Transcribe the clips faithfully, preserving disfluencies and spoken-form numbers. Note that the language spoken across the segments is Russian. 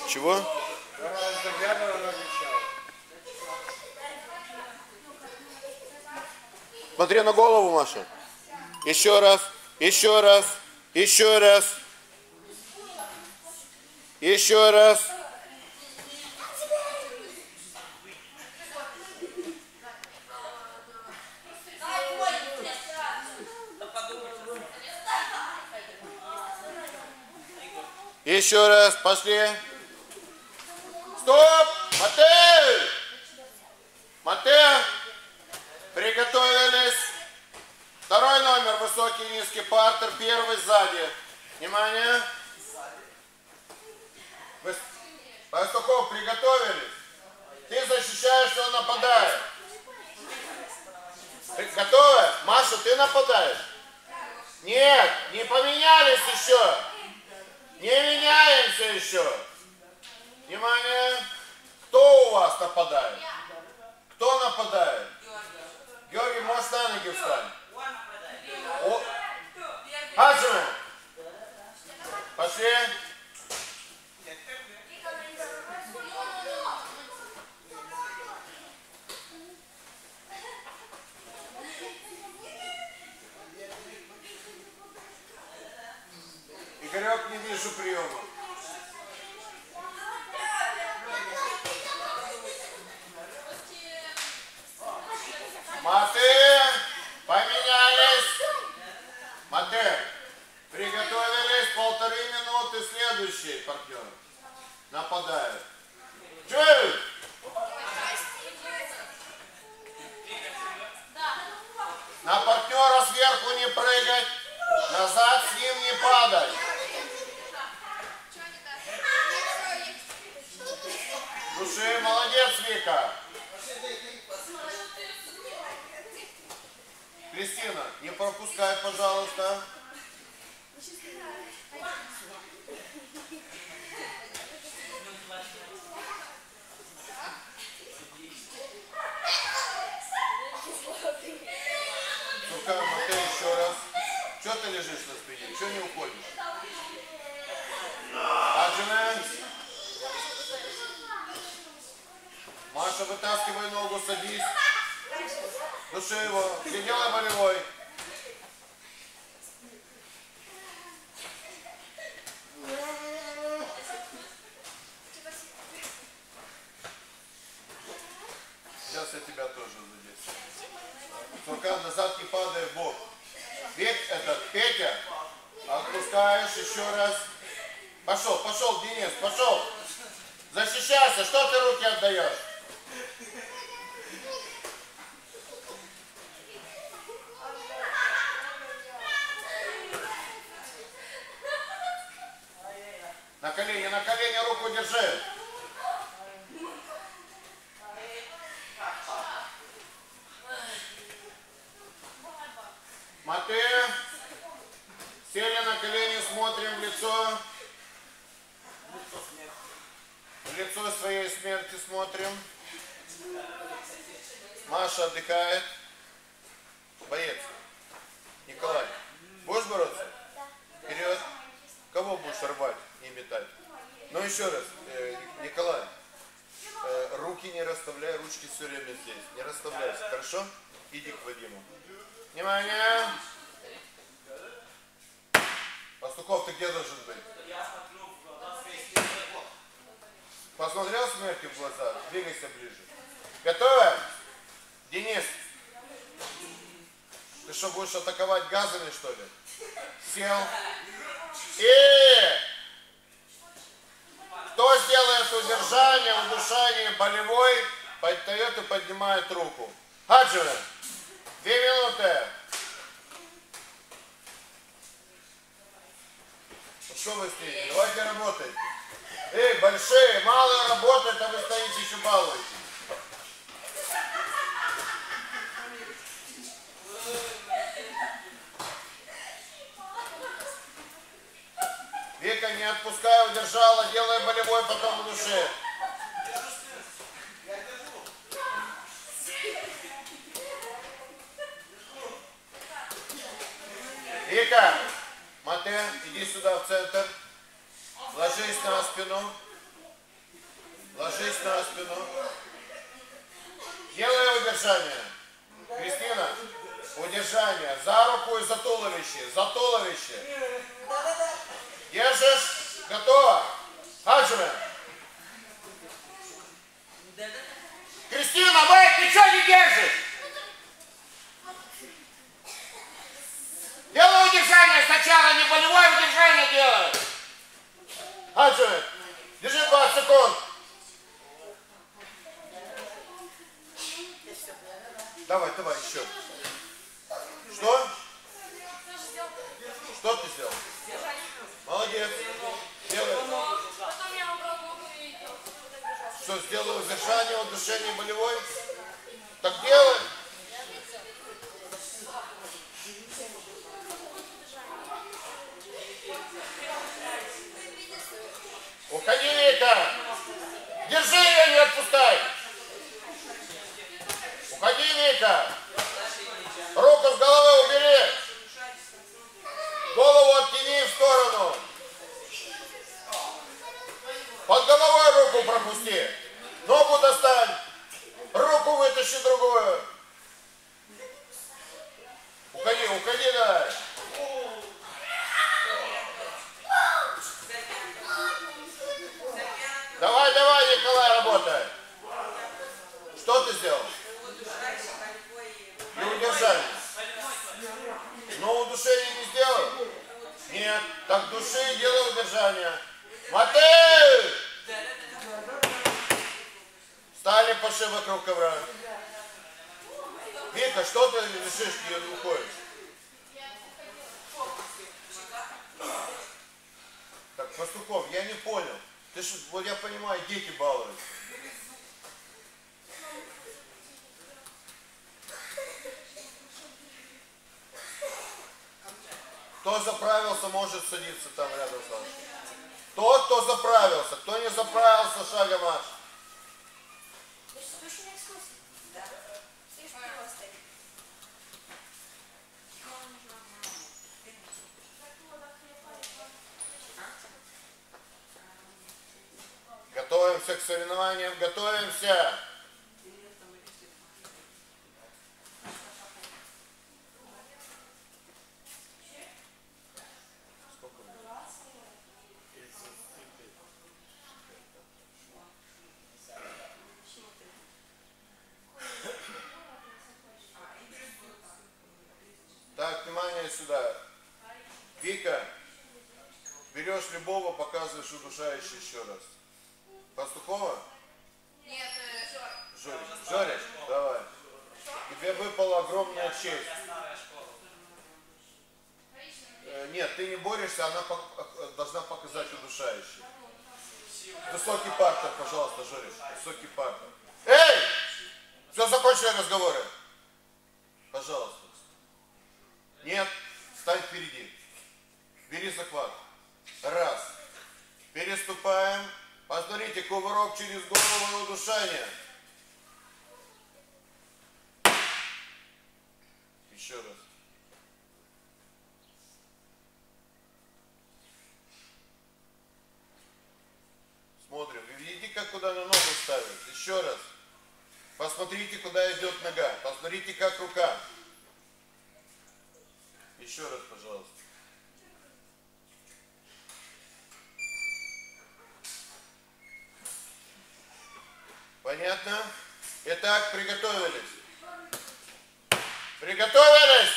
Чего? Смотри на голову, Маша. Еще раз, еще раз, еще раз. Еще раз. Еще раз, пошли. Стоп! Матей! Матей! Приготовились. Второй номер, высокий, низкий партер, первый сзади. Внимание. Пастухов, приготовились. Ты защищаешься, он нападает. Готовы? Маша, ты нападаешь? Нет, не поменялись еще. Не меняемся еще. Внимание. Кто у вас нападает? Кто нападает? Георгий, можешь на ноги встать? О. Хаджиме. Пошли. Игорек, не вижу приема. Маты, поменялись. Маты, приготовились. Полторы минуты. Следующий партнер нападает. Чуть! На партнера сверху не прыгать. Назад с ним не падать. Души, молодец, Вика. Кристина, не пропускай, пожалуйста. Сука, Матей, еще раз. Че ты лежишь на спине? Че не уходишь? Аджина. Маша, вытаскивай ногу, садись. Души его. Делай болевой. Сейчас я тебя тоже здесь. Только назад не падай в бок. Ведь этот, Петя, отпускаешь еще раз. Пошел, пошел, Денис, пошел. Защищайся, что ты руки отдаешь? На колени, на колени руку держи. Маты. Сели на колени, смотрим в лицо. В лицо своей смерти смотрим. Маша отдыхает. Боец. Николай. Будешь бороться? Вперед. Кого будешь рвать и метать? Ну еще раз, э, Николай, э, руки не расставляй, ручки все время здесь. Не расставляйся, хорошо? Иди к Вадиму. Внимание! Пастухов, ты где должен быть? Посмотрел смерти в глаза? Двигайся ближе. Готовы? Денис, ты что, будешь атаковать газами, что ли? Сел. И кто сделает удержание, удушание болевой, подает и поднимает руку. Хаджиме, две минуты. Ну что вы стоите? Давайте работать. Эй, большие, малые работают, а вы стоите еще балуете. Вика, не отпускай, удержала, делай болевой, потом в душе. Вика, Мате, иди сюда в центр. Ложись на спину. Ложись на спину. Делай удержание. Кристина, удержание. За руку и за туловище. За туловище. Держишь. Готово. Хаджиме. Кристина, Мэй, ты что не держишь? Делай удержание сначала, не болевое удержание делай. Хаджиме, держи двадцать секунд. Давай, давай, еще. Что? Что ты сделал? Молодец. Делай. Что, сделай удержание, удушение болевой? Так делай. Уходи, Вика. Держи ее, не отпускай. Уходи, Вика. Руку с головы убери. Голову откини в сторону. Под головой руку пропусти. Ногу достань. Руку вытащи другую. Уходи, уходи, давай. Давай, давай, Николай, работай. Что ты сделал? Не удержали. Но удушение не сделал? Нет. Так души и делай удержание. Матей! Стали пошли вокруг ковра. Вика, что ты решишь, не уходишь? Так, Пастухов, я не понял. Ты ж, вот я понимаю, дети балуют. Кто заправился, может садиться там рядом с вами. Тот, кто заправился. Кто не заправился, шагом марш. Готовимся к соревнованиям, готовимся. Так, внимание сюда. Вика, берешь любого, показываешь удушающий еще раз. Пастухова? Нет, Жорик. Жорик, давай. Тебе выпала огромная честь. Нет, ты не борешься, она должна показать удушающий. Высокий партер, пожалуйста, Жорик. Высокий партер. Эй! Все, закончили разговоры. Пожалуйста. Нет, стань впереди. Бери захват. Раз. Переступаем. Посмотрите, кувырок через голову и удушание. Еще раз. Смотрим. Вы видите, как куда на ногу ставят? Еще раз. Посмотрите, куда идет нога. Посмотрите, как рука. Еще раз, пожалуйста. Понятно? Итак, приготовились. Приготовились.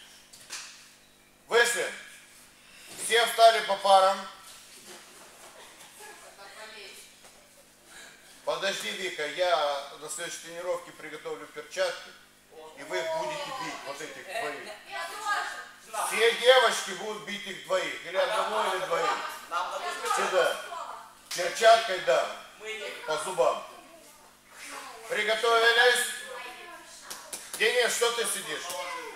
Вышли. Все встали по парам. Подожди, Вика, я на следующей тренировке приготовлю перчатки, и вы их будете бить, вот этих двоих. Все девочки будут бить их двоих, или одного, или двоих. Сюда. Перчаткой, да, по зубам. Приготовились. Денис, что ты сидишь?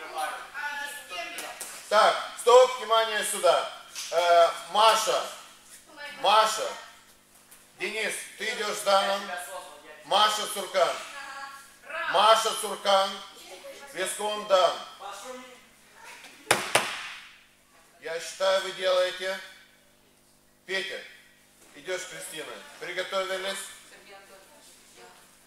Так, стоп, внимание сюда. Э, Маша, Маша, Денис, ты идешь с Даном. Маша Цуркан. Маша Цуркан. Вескон Дан. Я считаю, вы делаете. Петя, идешь, Кристина. Приготовились.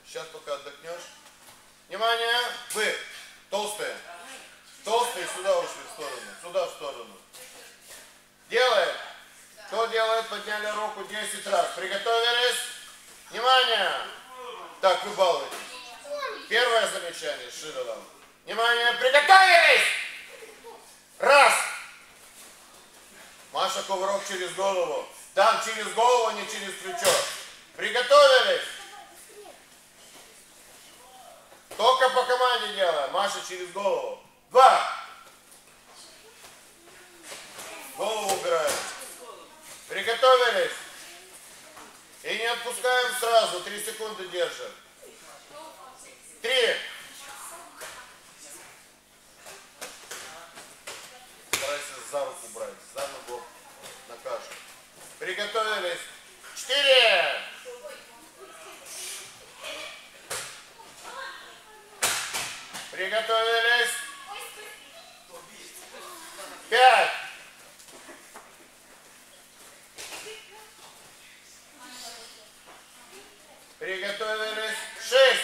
Сейчас пока отдохнешь. Внимание! Вы, толстые. Толстые сюда ушли в сторону. Сюда в сторону. Делает. Кто делает? Подняли руку десять раз. Приготовились. Внимание! Так, вы балуетесь. Первое замечание, Шида вам. Внимание! Приготовились! Раз! Маша, кувырок через голову. Дан через голову, не через плечо. Приготовились! Только по команде делаем. Маша через голову. Два! Голову убираем. Приготовились! И не отпускаем сразу. Три секунды держим. Три! Старайся за руку брать. За ногу накажем. Приготовились. Четыре! Приготовились. Пять! Приготовились. Шесть!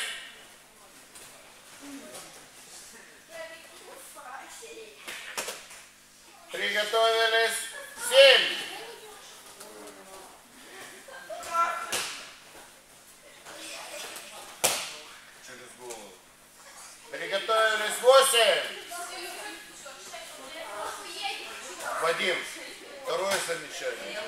Приготовились. Семь! Через голову. Приготовились. Восемь! Вадим, второе замечание.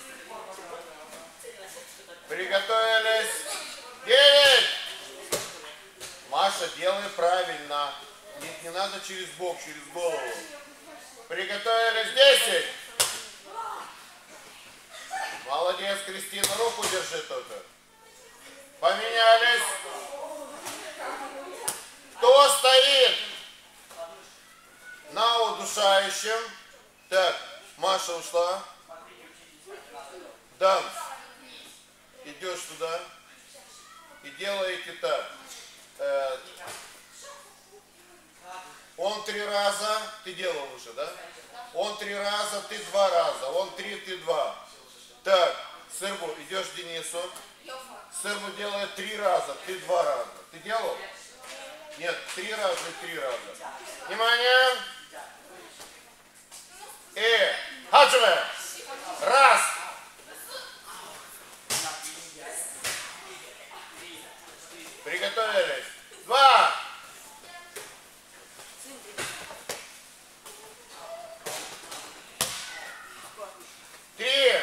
Приготовились. Девять! Маша, делай правильно. Не, не надо через бок, через голову. Приготовились. Десять! Молодец, Кристина, руку держи только. Поменялись. Кто стоит на удушающем? Так, Маша ушла. Дан, идешь туда и делаете так. Э, он три раза, ты делал уже, да? Он три раза, ты два раза. Он три, ты два. Так, Сырбу, идешь к Денису. Сырбу делает три раза, ты два раза. Ты делал? Нет, три раза и три раза. Внимание! И хадживе! Раз! Приготовились. Два! Три!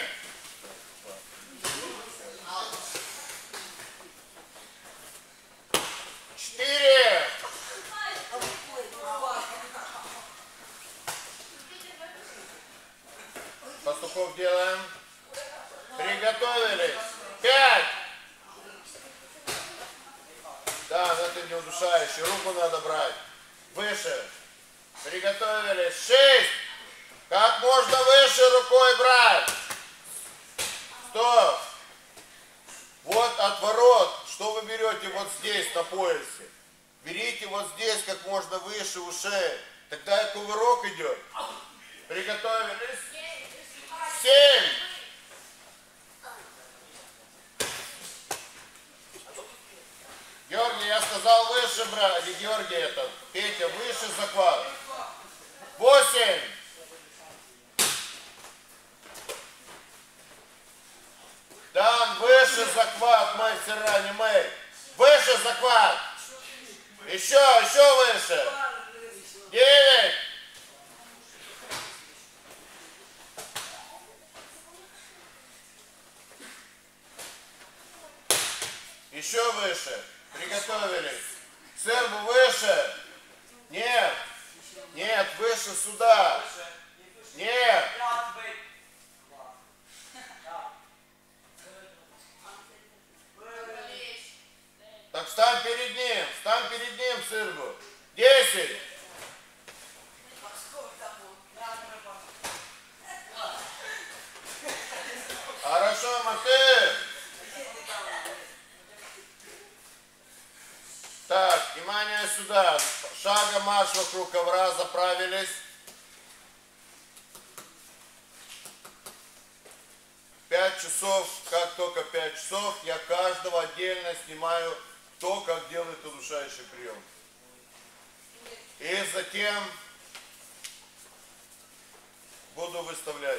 Четыре! Пастухов делаем. Приготовились. Пять! Да, но это не удушающий. Руку надо брать. Выше. Приготовились. Шесть! Как можно выше рукой брать? Стоп! Вот отворот. Что вы берете вот здесь, на поясе? Берите вот здесь как можно выше ушей. Тогда и кувырок идет. Приготовились. Семь! Георгий, я сказал выше брать. Не Георгий этот. Петя, выше захват. Восемь! Дан, выше захват, мастера, не мэй. Выше захват. Еще, еще выше. Девять. Еще выше. Приготовились. Сырбу выше. Нет. Нет, выше сюда. Нет. Так встань перед ним. Встань перед ним, Сырбу. Десять. Хорошо, Маты. Так, внимание сюда. Шагом марш вокруг ковра, заправились. Пять часов, как только пять часов, я каждого отдельно снимаю то, как делает удушающий прием. И затем буду выставлять,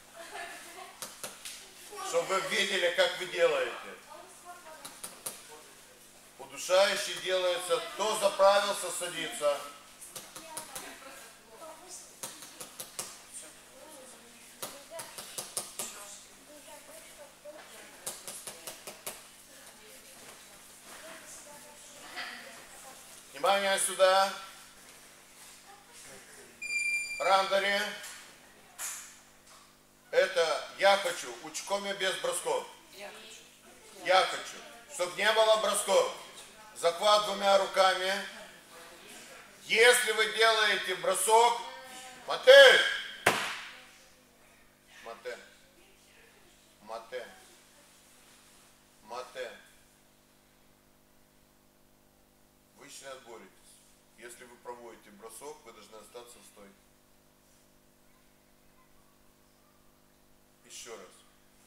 чтобы вы видели, как вы делаете. Удушающий делается, кто заправился, садится. Внимание сюда. Рандари. Это я хочу. Учкоми без бросков. Я хочу. Чтобы не было бросков. Захват двумя руками. Если вы делаете бросок, мате. Мате. Мате. Мате. Вы сейчас боретесь. Если вы проводите бросок, вы должны остаться в стойке. Еще раз.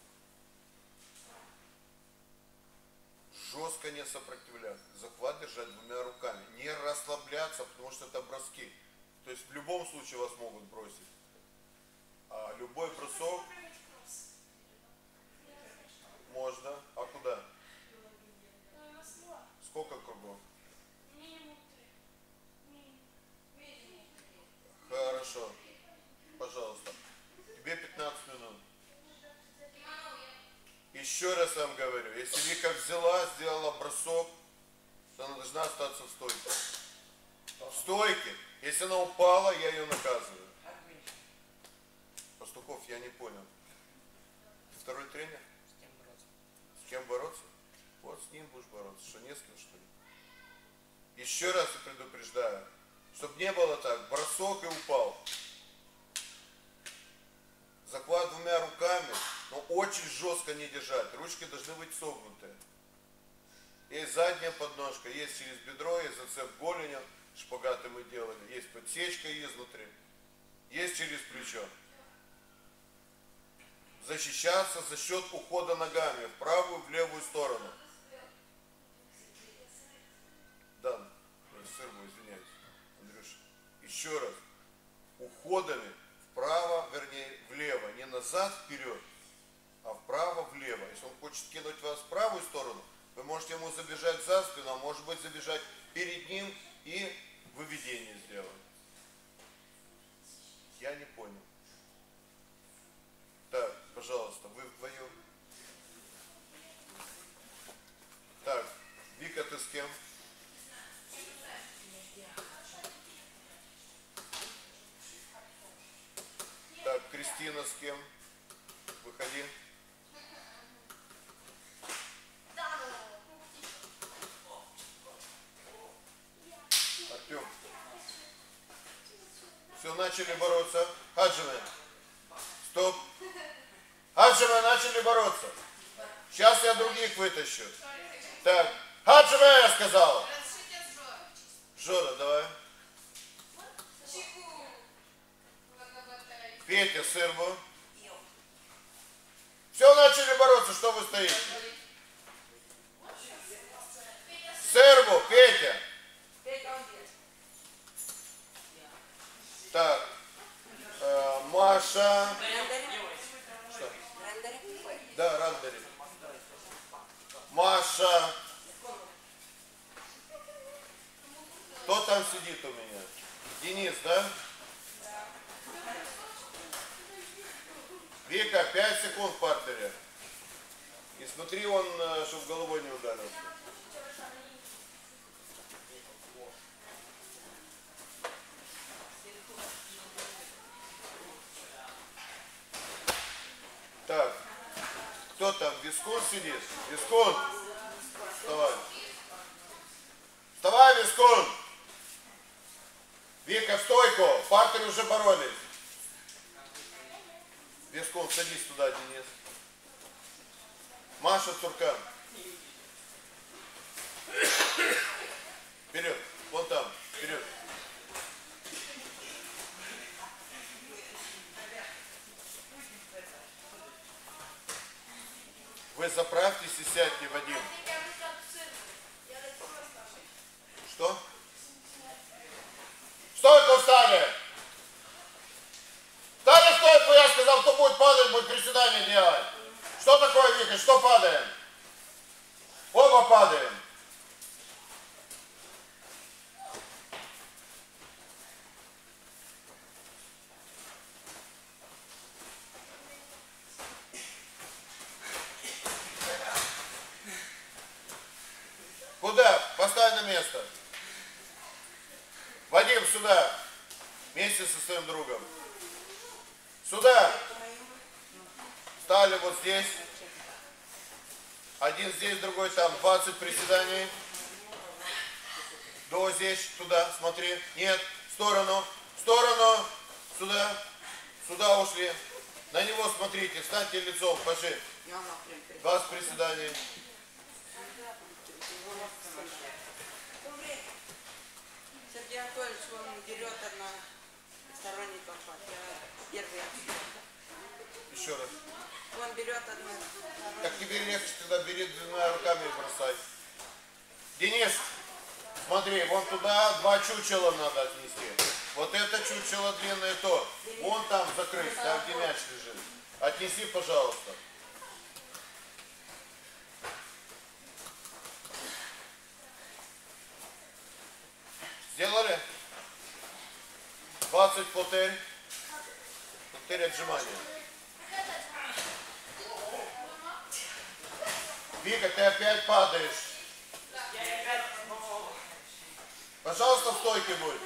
Жестко не сопротивляться. Захват держать двумя руками. Не расслабляться, потому что это броски. То есть в любом случае вас могут бросить. А любой бросок можно. А куда? Сколько кругов? Хорошо. Пожалуйста. Тебе пятнадцать минут. Еще раз вам говорю, если Вика взяла, сделала бросок, то она должна остаться в стойке. В стойке. Если она упала, я ее наказываю. Пастухов, я не понял. Ты второй тренер? С кем бороться? С кем бороться? Вот с ним будешь бороться. Что, не с кем, что ли? Еще раз я предупреждаю, чтобы не было так, бросок и упал. Захват двумя руками, но очень жестко не держать. Ручки должны быть согнутые. Есть задняя подножка, есть через бедро, есть зацеп голеня, шпагаты мы делали, есть подсечка изнутри, есть через плечо. Защищаться за счет ухода ногами в правую, в левую сторону. Да, сырбу, извиняюсь, Андрюша. Еще раз. Уходами вправо, вернее, влево. Не назад, вперед, а вправо, влево. Если он хочет кинуть вас в правую сторону, вы можете ему забежать за спину, а может быть забежать перед ним и выведение сделать. Я не понял. Так, пожалуйста, вы вдвоем. Так, Вика, ты с кем? Так, Кристина с кем? Выходи. Артем. Все, начали бороться. Хаджиме. Стоп. Хаджиме, начали бороться. Сейчас я других вытащу. Так. Хаджиме, я сказал. Жора, давай. Петя, Сырбу. Все, начали бороться, что вы стоите? Сырбу, Петя. Так, э, Маша. Что? Да, Рандери. Маша. Кто там сидит у меня? Денис, да? Вика, пять секунд в партере. И смотри, он, чтобы головой не ударился. Так, кто там? Вискун сидит? Вискун! Вставай. Вставай, Вискун! Вика, в стойку! В партере уже боролись. Вискун, садись туда, Денис. Маша, Туркан. Вперед, вон там, вперед. Вы заправьтесь и сядьте в один. встали. Встали в стойку, я сказал, кто будет падать, будет приседание делать. Что такое, Вика, что падаем? Оба падаем. Куда? Поставь на место. Вадим, сюда. Вместе со своим другом. Сюда. Встали вот здесь. Один здесь, другой там. двадцать приседаний. До здесь, туда, смотри. Нет, в сторону. В сторону. Сюда. Сюда ушли. На него смотрите. Встаньте лицом. Пошли. двадцать приседаний. Сергей Анатольевич, он берет односторонний компас. Я первый. Еще раз. Он берет одну. Как тебе легче, тогда бери двумя руками и бросай. Денис, смотри, вон туда два чучела надо отнести. Вот это чучело длинное, то. Вон там закрыть, там где мяч лежит. Отнеси, пожалуйста. Сделали? двадцать потель. Потель отжимания. Вика, ты опять падаешь. Пожалуйста, в стойке будь.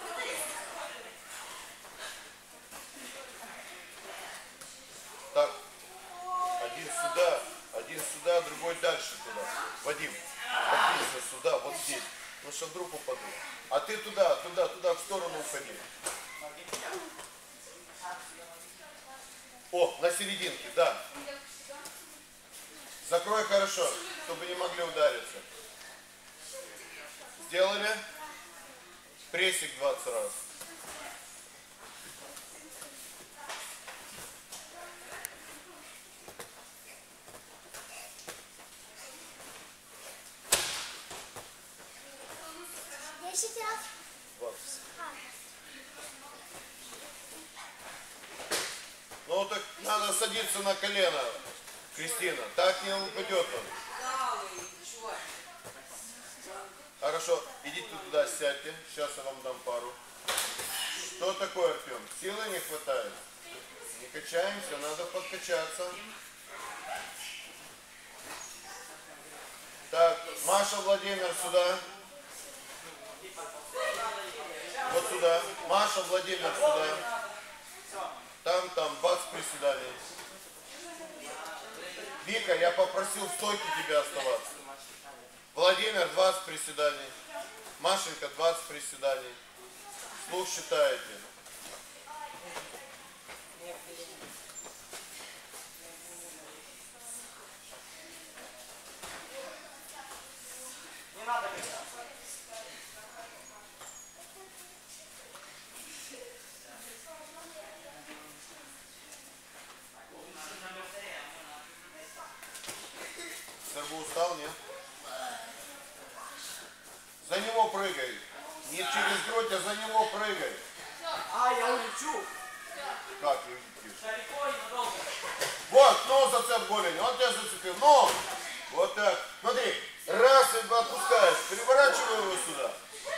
Так. Один сюда, один сюда, другой дальше туда. Вадим, подвинься сюда, вот здесь. Ну что вдруг упаду. А ты туда, туда, туда, в сторону уходи. О, на серединке, да. Закрой хорошо, чтобы не могли удариться. Сделали? Прессик двадцать раз. десять раз. двадцать. Ну так надо садиться на колено, Кристина. Так не упадет он. Хорошо, идите туда, сядьте. Сейчас я вам дам пару. Что такое, Артем? Силы не хватает? Не качаемся, надо подкачаться. Так, Маша, Владимир, сюда. Вот сюда. Маша, Владимир, сюда. Там, там, двадцать приседаний. Вика, я попросил в стойке тебя оставаться. Владимир, двадцать приседаний. Машенька, двадцать приседаний. Слух считаете. Не надо. Сергей устал, нет? За него прыгай. Не через грудь, а за него прыгай. А, я улечу. Как улетишь? Вот, ну зацеп голень. Он тебя зацепил. Ну, вот так. Смотри, раз и отпускаешь. Переворачивай его сюда.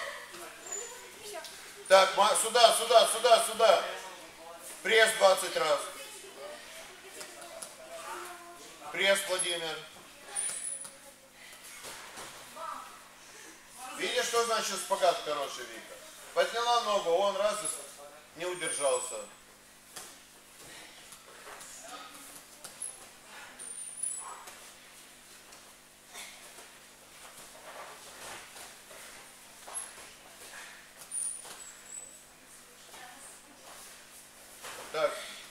Так, сюда, сюда, сюда, сюда. Пресс двадцать раз. Пресс, Владимир. Видишь, что значит спагат хороший, Вика? Подняла ногу, он раз и не удержался. Так.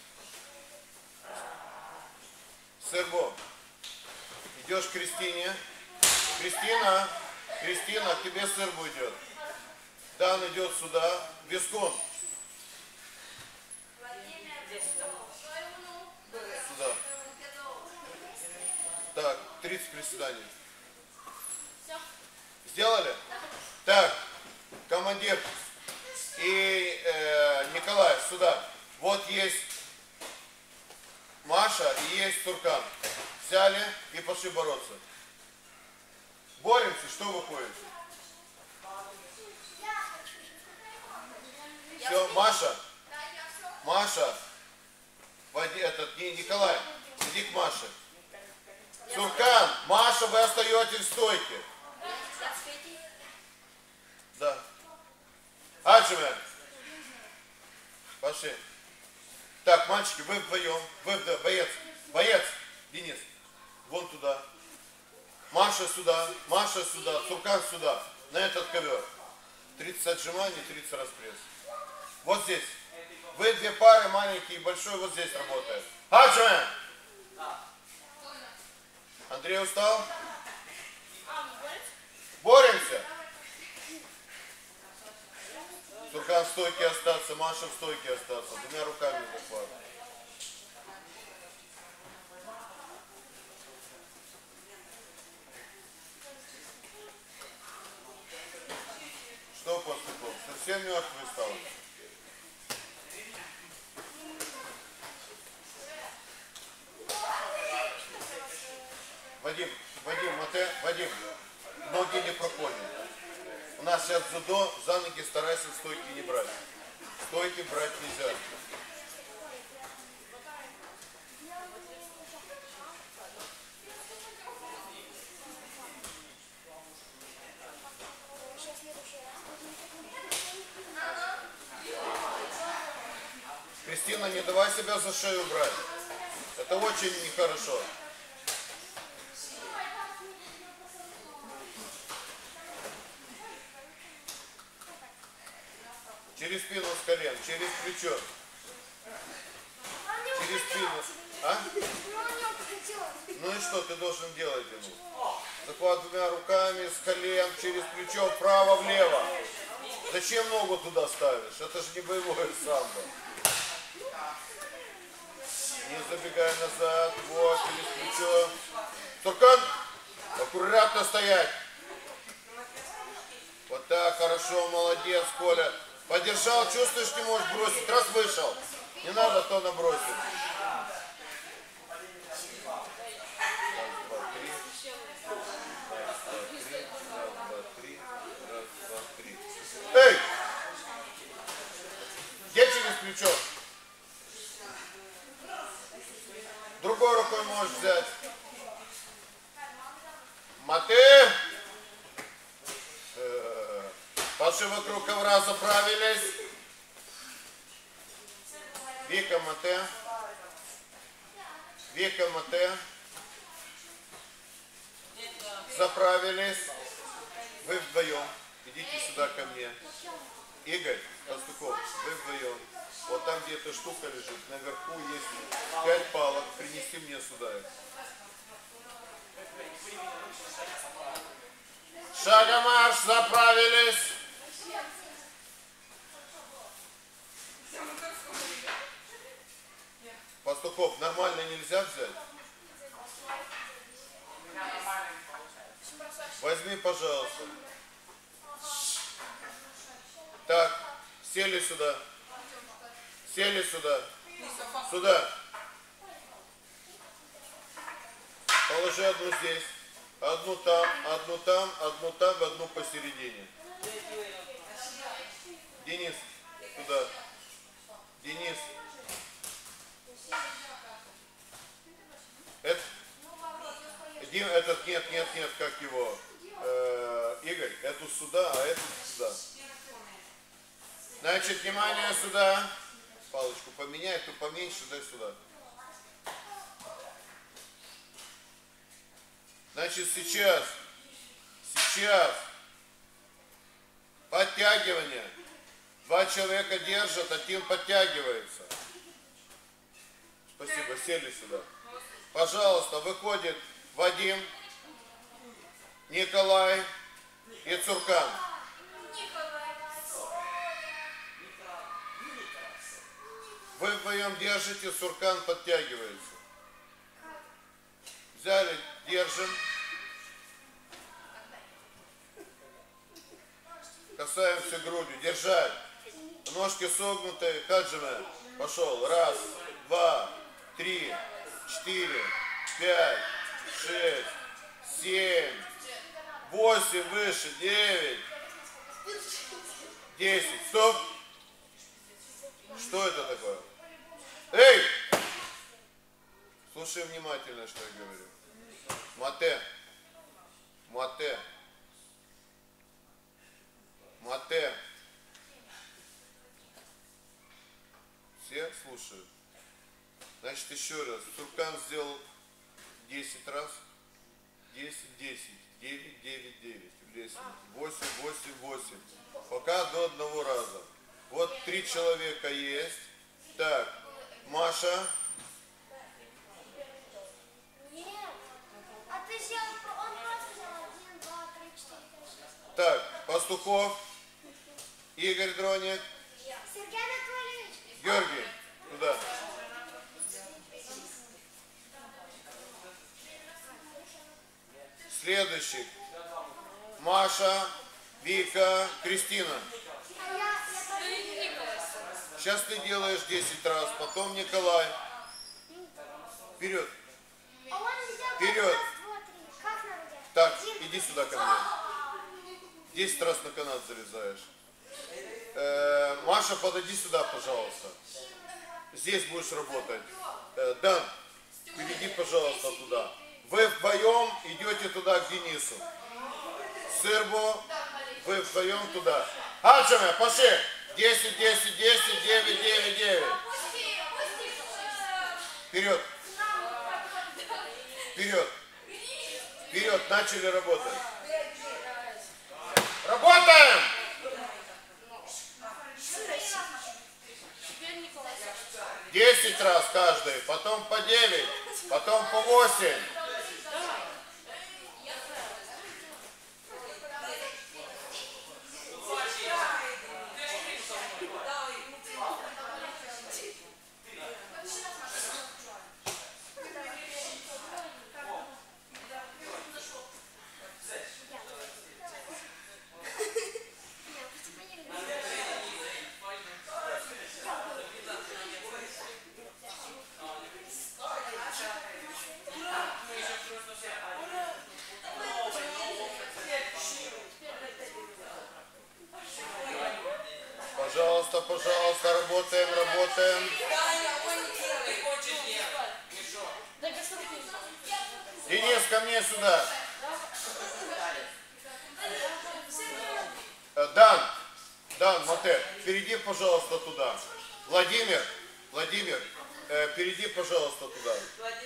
Сербо. Идешь к Кристине. Кристина. Кристина, к тебе Сербу идет. Дан идет сюда. Вискон. Сюда. Так, тридцать приседаний. Сделали? Так, командир. и э, Николай, сюда. Вот есть Маша и есть Туркан. Взяли и пошли бороться. Боремся, что выходит? Все, Маша. Маша. Води, этот, не, Николай, иди к Маше. Туркан, Маша, вы остаетесь в стойке. Да. Аджимер. Пошли. Так, мальчики, вы вдвоем. Вы вдвоем. Боец. Боец. Денис. Вон туда. Маша сюда. Маша сюда. Туркан сюда. На этот ковер. тридцать отжиманий, тридцать раз пресс. Вот здесь. Вы две пары, маленькие и большой, вот здесь работает. Аджимер. Андрей устал? Боремся. Туркан в стойке остаться, Маша в стойке остаться. Двумя руками захват. Что поступил? Совсем мертвый стал. Вадим, Вадим, Мате, Вадим, ноги не проходят. У нас сейчас дзюдо, за ноги старайся стойки не брать. Стойки брать нельзя. Кристина, не давай себя за шею брать. Это очень нехорошо. Через спину с колен, через плечо. Через спину. А? Ну и что ты должен делать ему? Захват двумя руками, с колен, через плечо, вправо-влево. Зачем ногу туда ставишь? Это же не боевое самбо. Не забегай назад, вот, через плечо. Туркан, аккуратно стоять. Вот так, хорошо, молодец, Коля. Подержал, чувствуешь, не можешь бросить. Раз вышел. Не надо, то набросить. Раз, два, три. Раз, два, три. Раз, два, три. Раз, два, три. Эй! Где через плечо? Другой рукой можешь взять. Маты. Пошли вокруг ковра, заправились. Вика Мате. Вика Мате. Заправились. Вы вдвоем. Идите сюда ко мне. Игорь Пастухов, вы вдвоем. Вот там где-то штука лежит. Наверху есть пять палок. Принеси мне сюда их. Шагомарш, заправились. Пастухов, нормально нельзя взять? Возьми, пожалуйста. Так, сели сюда. Сели сюда. Сюда. Положи одну здесь. Одну там, одну там, одну там, одну посередине. Денис, туда. Денис. Это, Дим, этот, нет, нет, нет, как его, э, Игорь, эту сюда, а эту сюда. Значит, внимание сюда. Палочку поменяй, то поменьше, дай сюда. Значит, сейчас, сейчас, подтягивание. Два человека держат, один подтягивается. Спасибо, сели сюда. Пожалуйста, выходит Вадим, Николай и Цуркан. Вы вдвоем держите, Цуркан подтягивается. Взяли, держим. Касаемся грудью. Держать. ножки согнуты. Хаджиме. Пошел. Раз, два, три, четыре, пять, шесть, семь, восемь, выше, девять, десять. Стоп. Что это такое? Эй! Слушай внимательно, что я говорю. Мате. Мате. Мате. Все слушают. Значит, еще раз. Суркан сделал десять раз. десять, десять. девять, девять, девять. восемь, восемь, восемь. Пока до одного раза. Вот три человека есть. Так, Маша. Нет. А ты сделал, он просто взял один, два, три, четыре, пять, шесть. Так, Пастухов. Игорь Дроник. Сергей Анатольевич. Георгий. Туда. Следующий. Маша, Вика, Кристина. А я, я тоже. Сейчас ты делаешь десять раз, потом Николай. Вперед. А он сделал Вперед. раз, два, три. Как надо делать? Так, Один. иди сюда ко мне. десять раз на канат залезаешь. Э, Маша, подойди сюда, пожалуйста. Здесь будешь работать. Э, Дан, перейди, пожалуйста, туда. Вы вдвоем идете туда к Денису. Сырбу, вы вдвоем туда. Хаджиме, пошли. десять, десять, десять, девять, девять, девять. Вперед. Вперед. Вперед. Начали работать. Работаем! Десять раз каждый, потом по девять, потом по восемь. Пожалуйста, пожалуйста, работаем, работаем. Денис, ко мне сюда. Э, Дан, Дан, Мате, перейди, пожалуйста, туда. Владимир, Владимир, э, перейди, пожалуйста, туда.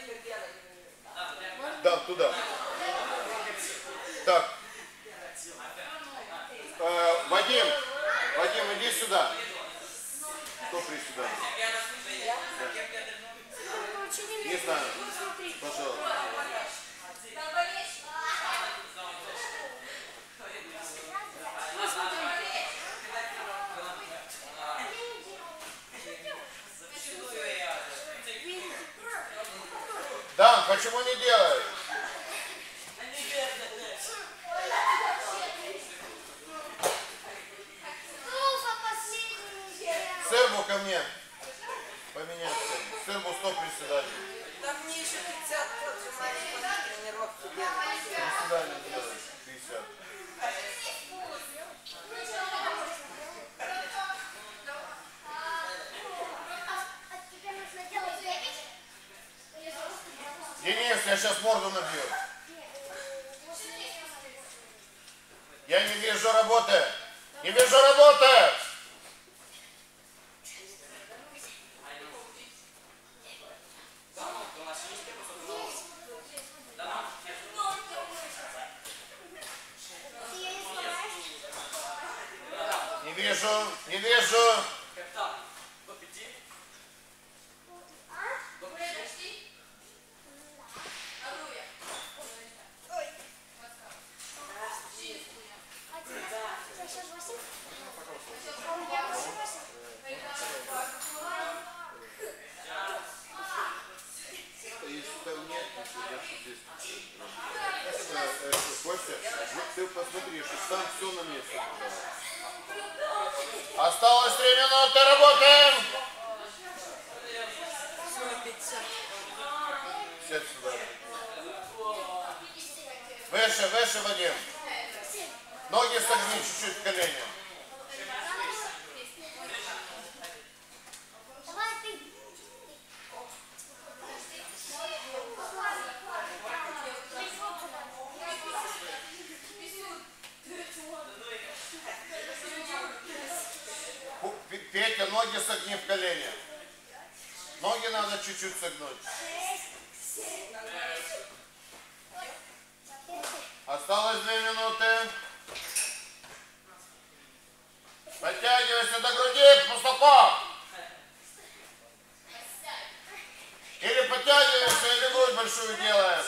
Дан, туда. Так. Э, Вадим, Вадим, иди сюда. Кто приседает? Да. Не знаю. Пожалуйста. Да, почему не делаешь? Сырбу ко мне. Поменяй сырбу. Сырбу сто приседаний. Да мне еще пятьдесят год, же маленькая тренировки делать. Приседания делай. пятьдесят. Денис, я сейчас морду набью. Я не вижу работы. Не вижу работы. Не вижу, не вижу. Костя, ты посмотри, что там все на месте. Осталось три минуты, работаем. Сядь сюда. Выше, выше, Вадим. Ноги согни чуть-чуть в колени. Давай ты. Петя, ноги согни в колени. Ноги надо чуть-чуть согнуть. Осталось две минуты. Подтягивайся до груди, Мустафа. Или подтягиваемся, или грудь большую делаем.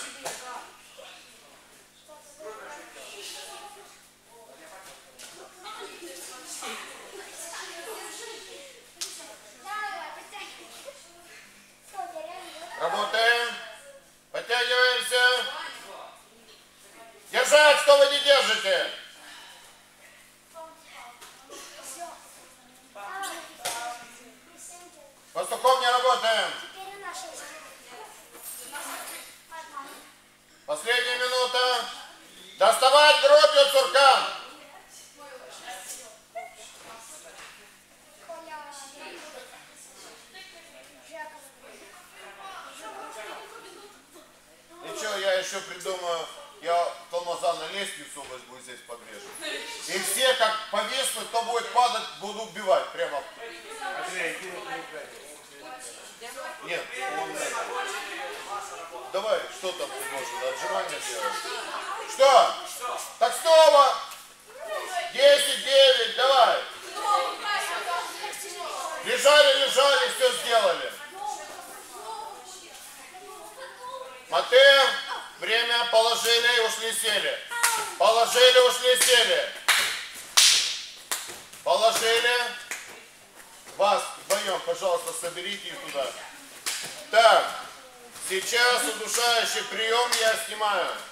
Работаем. Подтягиваемся. Держать, что вы не держите. Пастухом не работаем. Последняя минута. Доставать грудью, Цуркан. Ничего, я еще придумаю. Я тормоза на лестницу возьму, здесь подрежу. И все, как повиснут, кто будет падать, буду убивать прямо. Нет, он... Давай, что там ты можешь? Отжимания делать. Что? Так снова. десять, девять, давай. Лежали, лежали, все сделали. Матео, время, положили, ушли, сели. Положили, ушли, сели. Положили. Вас вдвоем, пожалуйста, соберите их туда. Так, сейчас удушающий прием я снимаю.